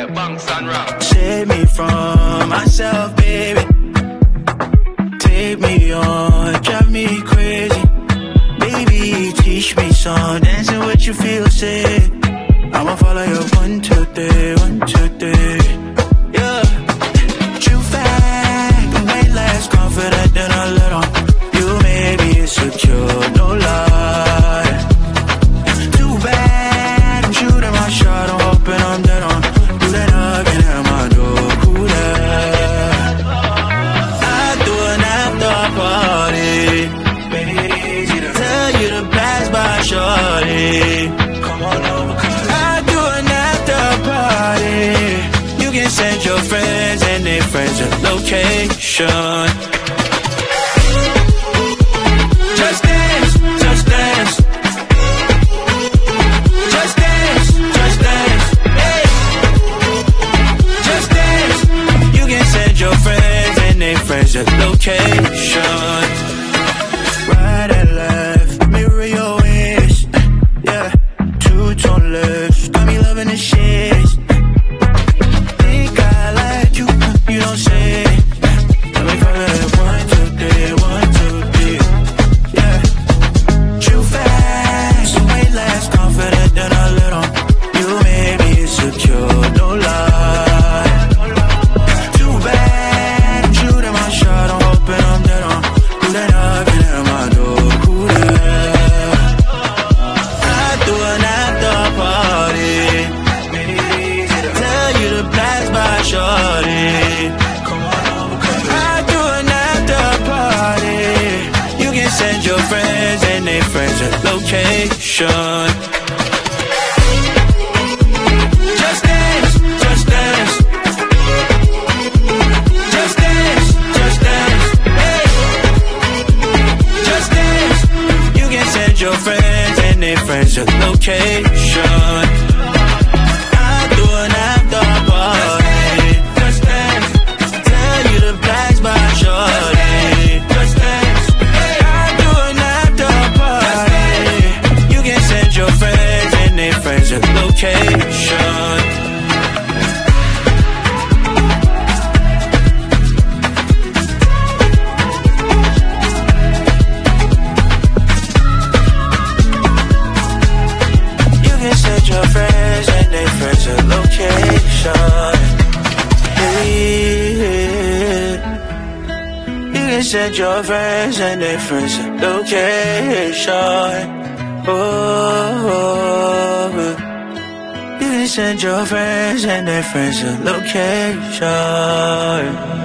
Yeah, bunks and rock. Save me from myself, baby. Take me on, drive me crazy. Baby, teach me some dancing what you feel, say. I'ma follow your 1, 2, 3, 1, 2, 3. Yeah. True fact, the way less confident than a little. You made me insecure, no lie. Too bad, I'm shooting my shot, I'm hoping I'm dead on. Do that knocking at my door, who that? I do an after party. Baby, tell you to pass by, shorty. Come on over, I do an after party. You can send your friends and their friends a location. Just dance, just dance. Just dance, just dance. Hey. Just dance. You can send your friends and their friends a location. Right and left, mirror your waist. Yeah, two-tone lips, got me loving the shit. Think I like you, you don't say. Let me follow that 1, 2, 3, 1, 2, 3. Yeah, true facts, way less confident than a little. You made me insecure, no lie. Too bad, I'm shooting my shot, I'm hoping I'm dead on. Who that knocking at my door, who that? I do an after party. Tell you to pass by, shorty. I do an after party. You can send your friends and their friends a location. Just dance, just dance. Just dance, just dance. Hey. Just dance. You can send your friends and their friends a location. I do an after party. Just dance. Tell you to pass by, shorty. Just dance. I do an after party. You can send your friends and their friends a location. You can send your friends and their friends a location. Yeah. You can send your friends and their friends a location. Oh, you can send your friends and their friends a location.